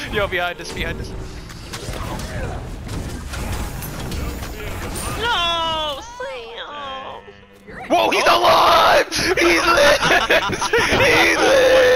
Yo, behind us, behind us. No, Sam. Whoa, he's alive! He lives! He lives!